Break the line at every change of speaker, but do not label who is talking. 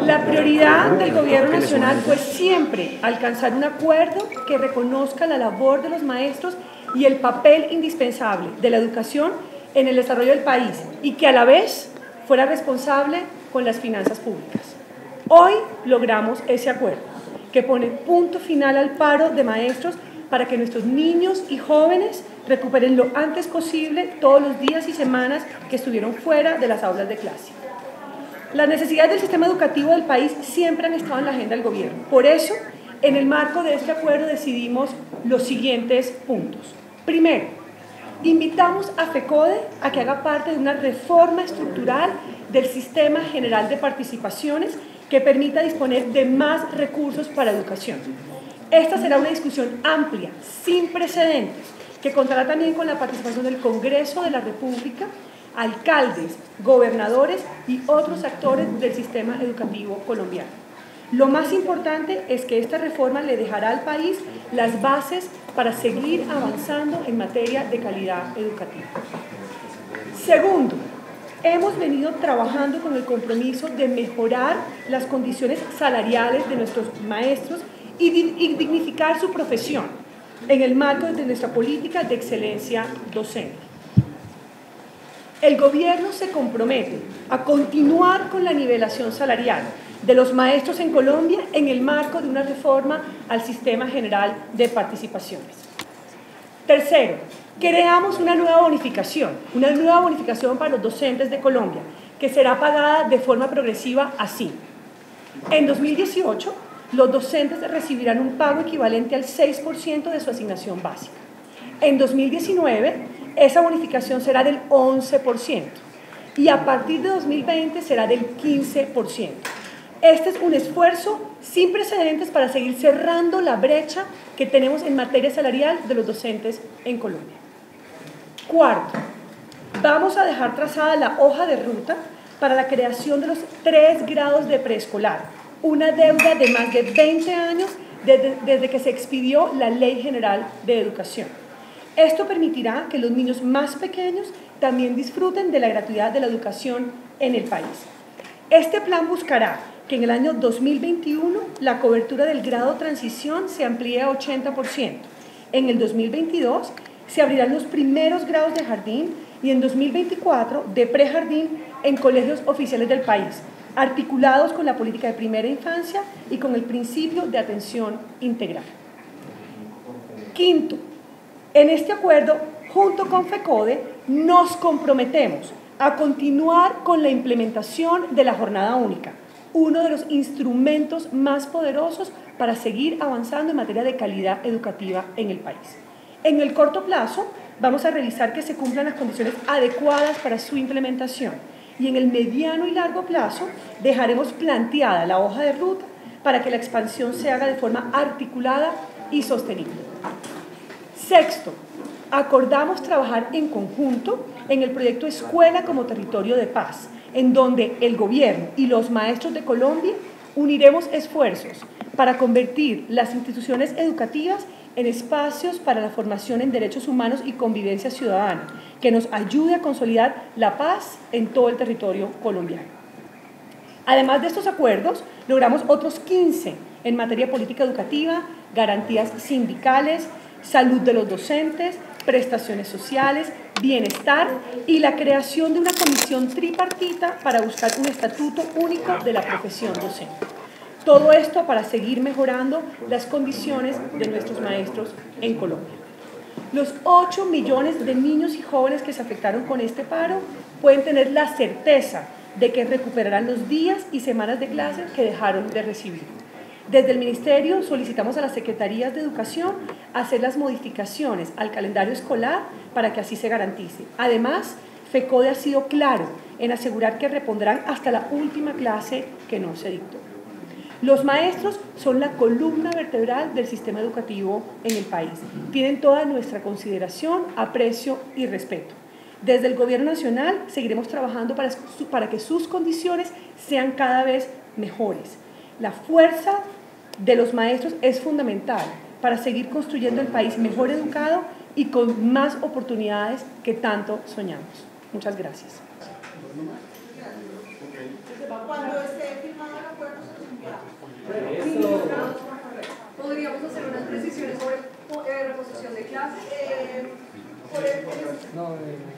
La prioridad del Gobierno Nacional fue siempre alcanzar un acuerdo que reconozca la labor de los maestros y el papel indispensable de la educación en el desarrollo del país y que a la vez fuera responsable con las finanzas públicas. Hoy logramos ese acuerdo, que pone punto final al paro de maestros para que nuestros niños y jóvenes recuperen lo antes posible todos los días y semanas que estuvieron fuera de las aulas de clase. Las necesidades del sistema educativo del país siempre han estado en la agenda del gobierno. Por eso, en el marco de este acuerdo decidimos los siguientes puntos. Primero, invitamos a FECODE a que haga parte de una reforma estructural del Sistema General de Participaciones que permita disponer de más recursos para educación. Esta será una discusión amplia, sin precedentes, que contará también con la participación del Congreso de la República, alcaldes, gobernadores y otros actores del sistema educativo colombiano. Lo más importante es que esta reforma le dejará al país las bases para seguir avanzando en materia de calidad educativa. Segundo, hemos venido trabajando con el compromiso de mejorar las condiciones salariales de nuestros maestros y dignificar su profesión en el marco de nuestra política de excelencia docente. El gobierno se compromete a continuar con la nivelación salarial de los maestros en Colombia en el marco de una reforma al Sistema General de Participaciones. Tercero, creamos una nueva bonificación para los docentes de Colombia, que será pagada de forma progresiva así. En 2018, los docentes recibirán un pago equivalente al 6% de su asignación básica. En 2019, esa bonificación será del 11% y a partir de 2020 será del 15%. Este es un esfuerzo sin precedentes para seguir cerrando la brecha que tenemos en materia salarial de los docentes en Colombia. Cuarto, vamos a dejar trazada la hoja de ruta para la creación de los 3 grados de preescolar, una deuda de más de 20 años desde que se expidió la Ley General de Educación. Esto permitirá que los niños más pequeños también disfruten de la gratuidad de la educación en el país. Este plan buscará que en el año 2021 la cobertura del grado transición se amplíe a 80%. En el 2022 se abrirán los primeros grados de jardín y en 2024 de prejardín en colegios oficiales del país, articulados con la política de primera infancia y con el principio de atención integral. Quinto, en este acuerdo, junto con FECODE, nos comprometemos a continuar con la implementación de la jornada única, uno de los instrumentos más poderosos para seguir avanzando en materia de calidad educativa en el país. En el corto plazo, vamos a revisar que se cumplan las condiciones adecuadas para su implementación y en el mediano y largo plazo dejaremos planteada la hoja de ruta para que la expansión se haga de forma articulada y sostenible. Sexto, acordamos trabajar en conjunto en el proyecto Escuela como Territorio de Paz, en donde el gobierno y los maestros de Colombia uniremos esfuerzos para convertir las instituciones educativas en espacios para la formación en derechos humanos y convivencia ciudadana, que nos ayude a consolidar la paz en todo el territorio colombiano. Además de estos acuerdos, logramos otros 15 en materia política educativa, garantías sindicales, salud de los docentes, prestaciones sociales, bienestar y la creación de una comisión tripartita para buscar un estatuto único de la profesión docente. Todo esto para seguir mejorando las condiciones de nuestros maestros en Colombia. Los 8 millones de niños y jóvenes que se afectaron con este paro pueden tener la certeza de que recuperarán los días y semanas de clases que dejaron de recibir. Desde el Ministerio solicitamos a las Secretarías de Educación hacer las modificaciones al calendario escolar para que así se garantice. Además, FECODE ha sido claro en asegurar que repondrán hasta la última clase que no se dictó. Los maestros son la columna vertebral del sistema educativo en el país. Tienen toda nuestra consideración, aprecio y respeto. Desde el Gobierno Nacional seguiremos trabajando para que sus condiciones sean cada vez mejores. La fuerza de los maestros es fundamental para seguir construyendo el país mejor educado y con más oportunidades que tanto soñamos. Muchas gracias.
Cuando esté firmado el acuerdo, sobre reposición de clases.